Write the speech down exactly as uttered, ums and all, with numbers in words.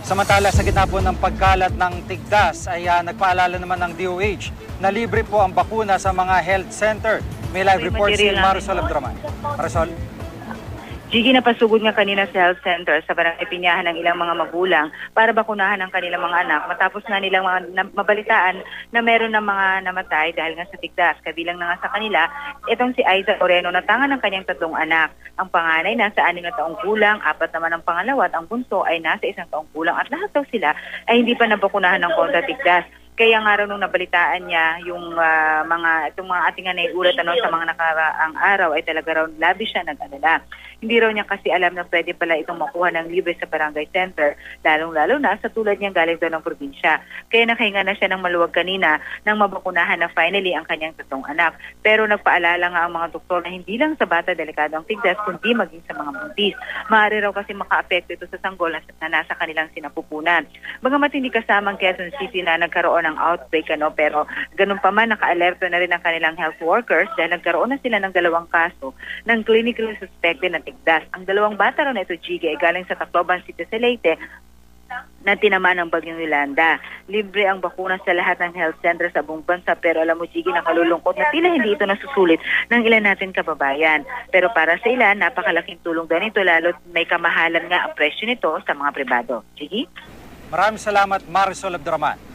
Samantala, sa gitna po ng pagkalat ng tigdas ay uh, nagpaalala naman ng D O H na libre po ang bakuna sa mga health center. May live report si Marisol Abdraman. Marisol? Gigi, napasugod nga kanina sa health center sa barangay Pinyahan ng ilang mga magulang para bakunahan ang kanilang mga anak matapos na nilang mga na, mabalitaan na meron ng mga namatay dahil nga sa tigdas. Kabilang na nga sa kanila, itong si Aiza Moreno na tanga ng kanyang tatlong anak. Ang panganay nasa anim na taong gulang, apat naman ang pangalawa at ang bunso ay nasa isang taong gulang at lahat daw sila ay hindi pa nabakunahan ng kontra tigdas. Kaya nga raw nung nabalitaan niya yung uh, mga itong mga ating naiulat ano sa mga nakaraang araw ay talaga raw labi siya nag-alala. Hindi raw niya kasi alam na pwede pala itong makuha ng libre sa barangay center, lalong-lalo na sa tulad niyang galing daw ng probinsya. Kaya nakahinga na siya ng maluwag kanina nang mabakunahan na finally ang kanyang tatlong anak. Pero nagpaalala nga ang mga doktor na hindi lang sa bata delikado ang tigdas kundi maging sa mga buntis. Maaari raw kasi maka-apekto ito sa sanggol na nasa kanilang sinapupunan. Bagamat hindi kasamang Quezon City na nagkaroon ng outbreak ano, pero ganun pa man naka-alerto na rin ang kanilang health workers dahil nagkaroon na sila ng dalawang kaso ng clinically suspected na tigdas. Ang dalawang bata raw na ito, Gigi, ay galing sa Tacloban City sa Leyte na tinamaan ng bagyong Yolanda. Libre ang bakuna sa lahat ng health center sa buong bansa, pero alam mo, Gigi, nakalulungkot na tila hindi ito nasusulit ng ilan natin kababayan. Pero para sa ilan, napakalaking tulong din ito, lalo't may kamahalan nga ang presyo nito sa mga pribado. Gigi? Maraming salamat, Marisol Abdraman.